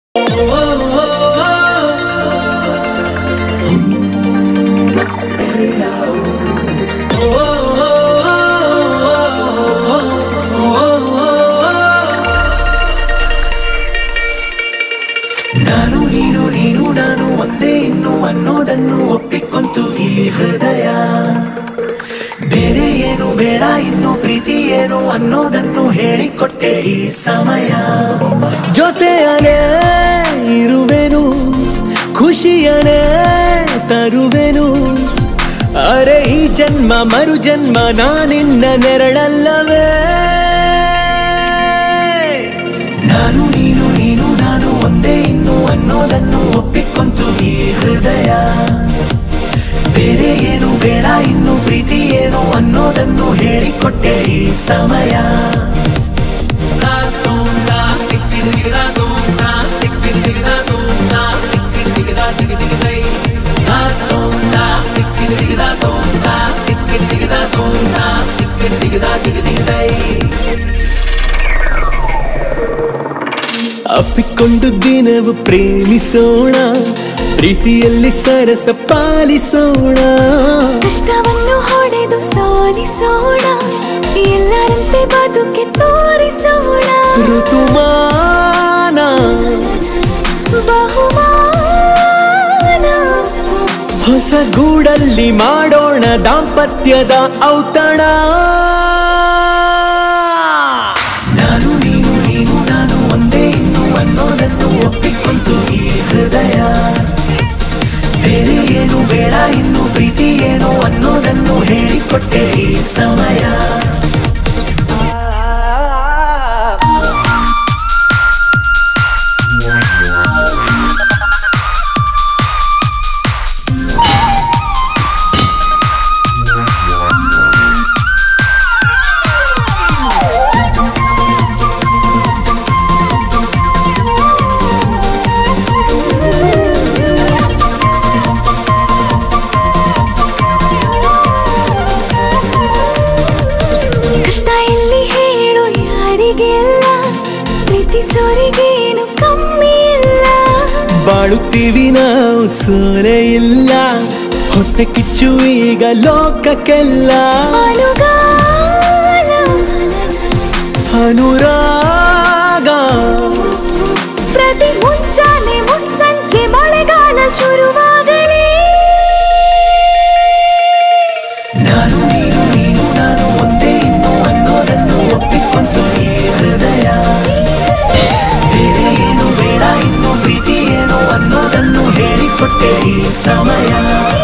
ಅನ್ನೋದನ್ನು ಒಪ್ಪಿಕೊಂತು ಈ ಹೃದಯ. ಬೇರೆ ಏನು ಬೇಡ ಇನ್ನು ಪ್ರೀತಿ ಏನು ಅನ್ನೋದನ್ನು ಹೇಳಿಕೊಟ್ಟೆ ಈ ಸಮಯ. ಜೊತೆಯನೇ ಇರುವೆನು, ಖುಷಿಯನೇ ತರುವೆನು. ಅರೆ ಈ ಜನ್ಮ ಮರು ಜನ್ಮ ನಾನಿನ್ನ ನೆರಳಲ್ಲವೇ. ನಾನು ನೀನು ನೀನು ನಾನು ಒಂದೇ ಇನ್ನು ಅನ್ನೋದನ್ನು ಒಪ್ಪಿಕೊಂತು ಈ ಹೃದಯ. ಬೇರೆ ಏನು ಬೇಡ ಇನ್ನು ಪ್ರೀತಿ ಏನು ಅನ್ನೋದನ್ನು ಹೇಳಿಕೊಟ್ಟೆ ಈ ಸಮಯ. ಅಪ್ಪಿಕೊಂಡು ದಿನವು ಪ್ರೇಮಿಸೋಣ, ಪ್ರೀತಿಯಲ್ಲಿ ಸರಸ ಪಾಲಿಸೋಣ. ಕಷ್ಟವನ್ನು ಹೊಡೆದು ಸೋಲಿಸೋಣ, ಎಲ್ಲರಂತೆ ಬದುಕೆ ತೋರಿಸೋಣ. ಋತುಮಾನ ಬಹುಮಾನ, ಹೊಸ ಗೂಡಲ್ಲಿ ಮಾಡೋಣ ದಾಂಪತ್ಯದ ಔತಣ. ನಾನು ನೀನು ನೀನು ನಾನು ಒಂದೇ ಇನ್ನು ಅನ್ನೋದನ್ನು ಒಪ್ಪಿಕೊಂತು ಈ ಹೃದಯ. ಬೇರೆ ಏನು ಬೇಡ ಇನ್ನು ಪ್ರೀತಿ ಏನು ಅನ್ನೋದನ್ನು ಹೇಳಿಕೊಟ್ಟೆ ಈ ಸಮಯ. ಪ್ರೀತಿಸೋರಿಗೇನು ಕಮ್ಮಿ ಇಲ್ಲ, ಬಾಳುತ್ತೀವಿ ನಾವು ಸೋರೆ ಇಲ್ಲ. ಹೊಟ್ಟೆ ಕಿಚ್ಚು ಈಗ ಲೋಕಕ್ಕೆಲ್ಲ. ಅನುಗಾಲ ಅನುರಾಗ, ಪ್ರತಿ ಮುಂಚಾನೆ ಮುಸ್ಸಂಜೆ ಮಳೆಗಾಲ ಶುರುವಾಗಲಿ. ನಾನು ನೀನು ನೀನು ನಾನು ಒಂದೇ ಇನ್ನು ಅನ್ನೋದನ್ನು ಒಪ್ಪಿಕೊಂತು ಈ ಹೃದಯ. ಬೇರೆ ಏನು ಬೇಡ ಇನ್ನು ಪ್ರೀತಿ ಏನು ಅನ್ನೋದನ್ನು ಹೇಳಿಕೊಟ್ಟೆ ಈ ಸಮಯ.